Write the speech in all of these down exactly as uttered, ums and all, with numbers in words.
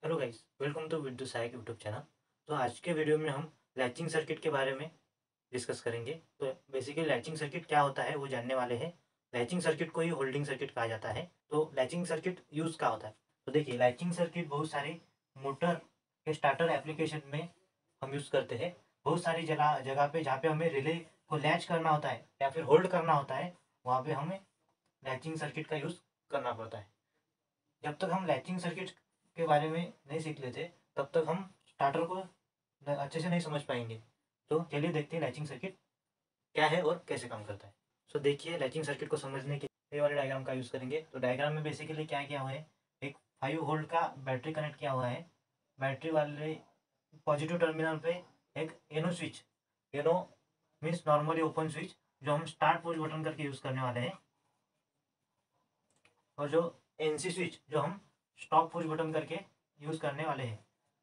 Hello guys, welcome to विद्युत सहायक YouTube channel. तो आज के वीडियो में हम लैचिंग सर्किट के बारे में डिस्कस करेंगे। तो बेसिकली लैचिंग सर्किट क्या होता है वो जानने वाले हैं। लैचिंग सर्किट को ही होल्डिंग सर्किट कहा जाता है। तो लैचिंग सर्किट यूज़ क्या होता है? तो देखिए, लैचिंग सर्किट बहुत सारे मोटर के स्टार्टर एप्लीकेशन में हम यूज़ करते हैं। बहुत सारी जगह जगह पे जहाँ पे हमें रिले को लैच करना होता है या फिर होल्ड करना होता है, वहाँ पे हमें लैचिंग सर्किट का यूज़ करना पड़ता है। जब तक हम लैचिंग सर्किट के बारे में नहीं सीख लेते तब तक हम स्टार्टर को अच्छे से नहीं समझ पाएंगे। तो चलिए देखते हैं लैचिंग सर्किट क्या है और कैसे काम करता है। सो देखिए, लैचिंग सर्किट को समझने के ये वाले डायग्राम का यूज़ करेंगे। तो डायग्राम में बेसिकली क्या किया हुआ है, एक फाइव वोल्ट का बैटरी कनेक्ट किया हुआ है। बैटरी वाले पॉजिटिव टर्मिनल पे एक N O switch, N O means normally open switch, जो हम स्टार्ट पुश बटन करके यूज़ करने वाले हैं, और जो एनसी स्विच जो हम स्टॉप पुश बटन करके यूज़ करने वाले हैं।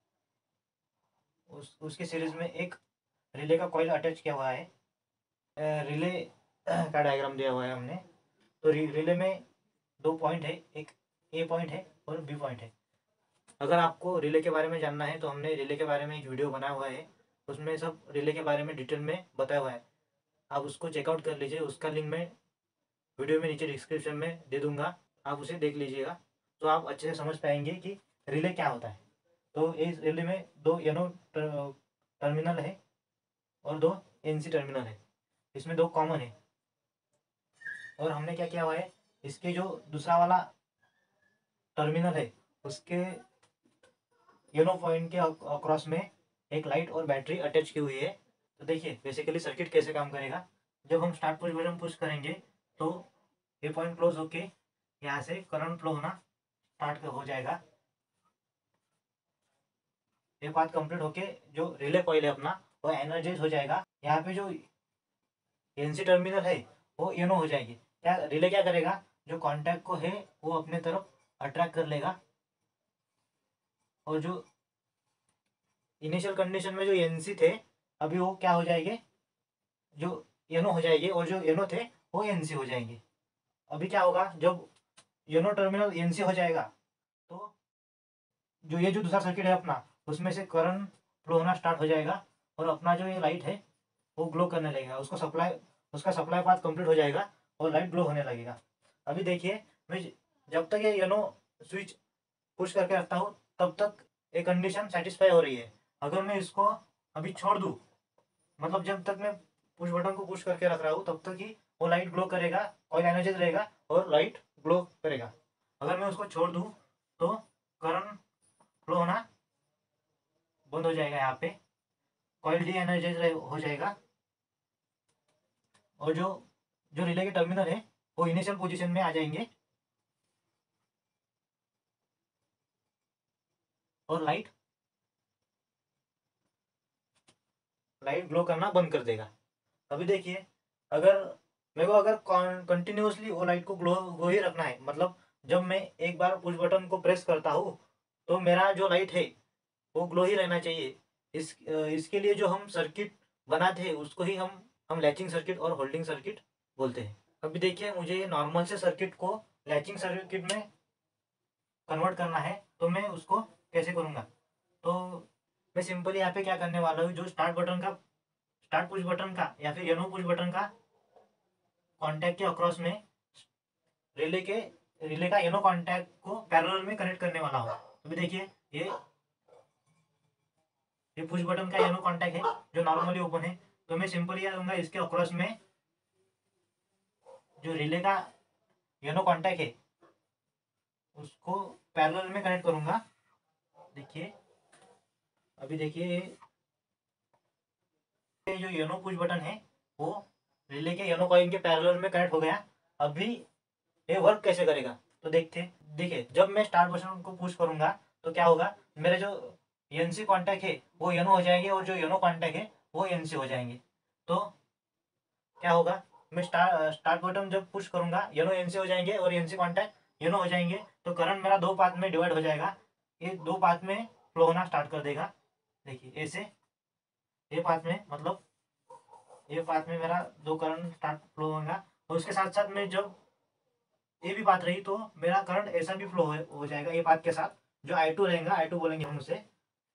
उस उसके सीरीज में एक रिले का कॉइल अटैच किया हुआ है। रिले का डायग्राम दिया हुआ है हमने। तो रिले में दो पॉइंट है, एक ए पॉइंट है और बी पॉइंट है। अगर आपको रिले के बारे में जानना है तो हमने रिले के बारे में एक वीडियो बनाया हुआ है, उसमें सब रिले के बारे में डिटेल में बताया हुआ है। आप उसको चेकआउट कर लीजिए, उसका लिंक मैं वीडियो में नीचे डिस्क्रिप्शन में दे दूंगा, आप उसे देख लीजिएगा। तो आप अच्छे से समझ पाएंगे कि रिले क्या होता है। तो इस रिले में दो एनो टर्मिनल है और दो एनसी टर्मिनल है, इसमें दो कॉमन है। और हमने क्या किया हुआ है, इसके जो दूसरा वाला टर्मिनल है उसके येलो पॉइंट के अक्रॉस में एक लाइट और बैटरी अटैच की हुई है। तो देखिए बेसिकली सर्किट कैसे काम करेगा। जब हम स्टार्ट पुश बटन पुश करेंगे तो ये पॉइंट क्लोज होके यहाँ से करंट फ्लो होना स्टार्ट हो जाएगा। ये बात कंप्लीट होके जो रिले कॉइल है अपना वो एनर्जाइज हो जाएगा। यहाँ पे जो एनसी टर्मिनल है वो येनो हो जाएगी। क्या रिले क्या करेगा, जो कॉन्टैक्ट को है वो अपने तरफ अट्रैक्ट कर लेगा, और जो इनिशियल कंडीशन में जो एनसी थे अभी वो क्या हो जाएंगे, जो येनो हो जाएंगे, और जो येनो थे वो एनसी हो जाएंगे। अभी क्या होगा, जब येनो टर्मिनल एनसी हो जाएगा तो जो ये जो दूसरा सर्किट है अपना, उसमें से करंट फ्लो होना स्टार्ट हो जाएगा, और अपना जो ये लाइट है वो ग्लो करने लगेगा। उसको सप्लाई उसका सप्लाई पाथ कंप्लीट हो जाएगा और लाइट ग्लो होने लगेगा। अभी देखिए, मैं जब तक ये येनो स्विच पुश करके रखता हूँ तब तक ये कंडीशन सेटिस्फाई हो रही है। अगर मैं इसको अभी छोड़ दूँ, मतलब जब तक मैं पुश बटन को पुश करके रख रहा हूँ तब तक ही वो लाइट ग्लो करेगा, ऑयल एनर्जाइज रहेगा और लाइट ग्लो करेगा। अगर मैं उसको छोड़ दूँ तो करंट फ्लो होना बंद हो जाएगा, यहाँ पे कॉइल डी एनर्जाइज हो जाएगा, और जो जो रिले के टर्मिनल है वो इनिशियल पोजीशन में आ जाएंगे और लाइट लाइट ग्लो करना बंद कर देगा। अभी देखिए, अगर मेरे को अगर कंटिन्यूसली वो लाइट को ग्लो ग्लो ही रखना है, मतलब जब मैं एक बार पुश बटन को प्रेस करता हूँ तो मेरा जो लाइट है वो ग्लो ही रहना चाहिए। इस इसके लिए जो हम सर्किट बनाते हैं उसको ही हम हम लैचिंग सर्किट और होल्डिंग सर्किट बोलते हैं। अभी देखिए, मुझे नॉर्मल से सर्किट को लैचिंग सर्किट में कन्वर्ट करना है तो मैं उसको कैसे करूँगा। तो मैं सिंपली यहाँ पे क्या करने वाला हूँ, जो स्टार्ट बटन का स्टार्ट पुश बटन का या फिर येनो पुश बटन का कॉन्टैक्ट के अक्रॉस में रिले के रिले का येनो कॉन्टैक्ट को पैरेलल में कनेक्ट करने वाला हूँ। अभी देखिए, ये ये पुश बटन का येनो कॉन्टैक्ट है जो नॉर्मली ओपन है। तो मैं सिंपली क्या करूँगा, इसके अक्रॉस में जो रिले का येनो कॉन्टैक्ट है उसको पैरेलल में कनेक्ट करूँगा। देखिए, अभी देखिए, ये जो येनो पुश बटन है वो रिले के येनो कॉइल के पैरेलल में कनेक्ट हो गया। अभी ये वर्क कैसे करेगा तो देखते देखिए, जब मैं स्टार्ट बटन को पुश करूंगा तो क्या होगा, मेरे जो एनसी कांटेक्ट है वो येनो हो जाएंगे और जो येनो कांटेक्ट है वो एनसी हो जाएंगे। तो क्या होगा, मैं स्टार्ट स्टार्ट बटन जब पुश करूंगा येनो एनसी हो जाएंगे और एनसी कांटेक्ट येनो हो जाएंगे, तो करंट मेरा दो पाथ में डिवाइड हो जाएगा। ये दो पाथ में फ्लो होना स्टार्ट कर देगा। देखिए ऐसे, ये पाथ में मतलब ये पाथ में मेरा दो करंट स्टार्ट फ्लो होगा, और उसके साथ साथ में जब ये भी बात रही तो मेरा करंट ऐसा भी फ्लो हो, हो जाएगा ये पाथ के साथ। जो आई टू रहेगा, आई टू बोलेंगे हम उसे,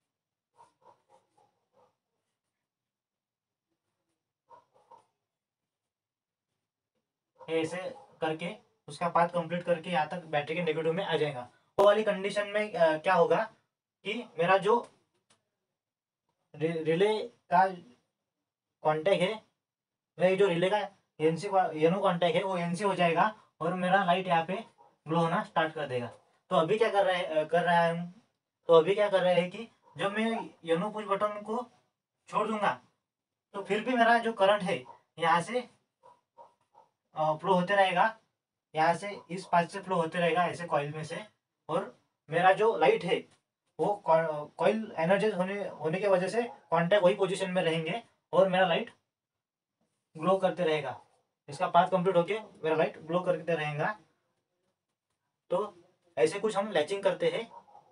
ऐसे करके उसका पाथ कंप्लीट करके यहाँ तक बैटरी के नेगेटिव में आ जाएगा। वो वाली कंडीशन में अ, क्या होगा कि मेरा जो रि, रिले का कांटेक्ट है, मेरा जो रिले का एनसी एनो कांटेक्ट है वो एनसी हो जाएगा और मेरा लाइट यहाँ पे ग्लो होना स्टार्ट कर देगा। तो अभी क्या कर रहे हैं कर रहा है हम, तो अभी क्या कर रहे हैं कि जब मैं एनो पुश बटन को छोड़ दूंगा तो फिर भी मेरा जो करंट है यहाँ से फ्लो होते रहेगा, यहाँ से इस पास से फ्लो होते रहेगा ऐसे कॉइल में से, और मेरा जो लाइट है वो कॉइल एनर्जाइज होने होने की वजह से कांटेक्ट वही पोजीशन में रहेंगे और मेरा लाइट ग्लो करते रहेगा। इसका पाथ कंप्लीट होके मेरा लाइट ग्लो करते रहेगा। तो ऐसे कुछ हम लैचिंग करते हैं।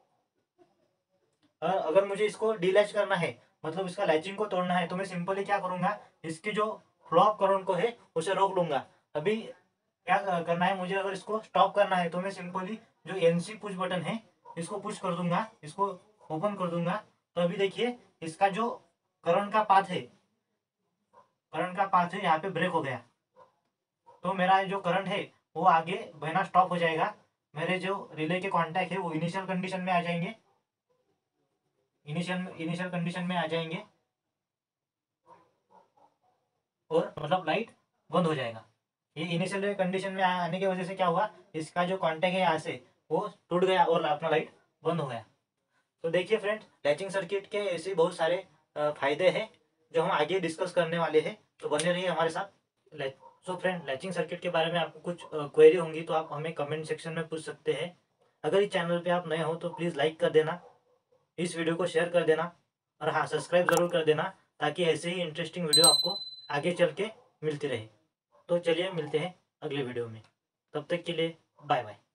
अगर मुझे इसको डीलैच करना है, मतलब इसका लैचिंग को तोड़ना है, तो मैं सिंपली क्या करूंगा, इसकी जो फ्लो ऑफ करंट को है उसे रोक लूंगा। अभी क्या करना है मुझे, अगर इसको स्टॉप करना है तो मैं सिंपली जो एनसी पुश बटन है इसको पुश कर दूंगा, इसको ओपन कर दूंगा। तो अभी देखिए इसका जो करंट का पाथ है, करंट का पाथ है यहाँ पे ब्रेक हो गया। तो मेरा जो करंट है वो आगे बहना स्टॉप हो जाएगा। मेरे जो रिले के कॉन्टैक्ट है वो इनिशियल कंडीशन में आ जाएंगे, इनिशियल इनिशियल कंडीशन में आ जाएंगे और मतलब लाइट बंद हो जाएगा। ये इनिशियल कंडीशन में आने की वजह से क्या हुआ, इसका जो कांटेक्ट है यहाँ से वो टूट गया और अपना लाइट बंद हो गया। तो देखिए फ्रेंड्स, लैचिंग सर्किट के ऐसे बहुत सारे फायदे हैं जो हम आगे डिस्कस करने वाले हैं, तो बने रहिए हमारे साथ। सो फ्रेंड, लैचिंग सर्किट के बारे में आपको कुछ क्वेरी होंगी तो आप हमें कमेंट सेक्शन में पूछ सकते हैं। अगर इस चैनल पे आप नए हो तो प्लीज़ लाइक कर देना, इस वीडियो को शेयर कर देना, और हाँ, सब्सक्राइब ज़रूर कर देना ताकि ऐसे ही इंटरेस्टिंग वीडियो आपको आगे चल के मिलती रहे। तो चलिए मिलते हैं अगले वीडियो में, तब तक के लिए बाय बाय।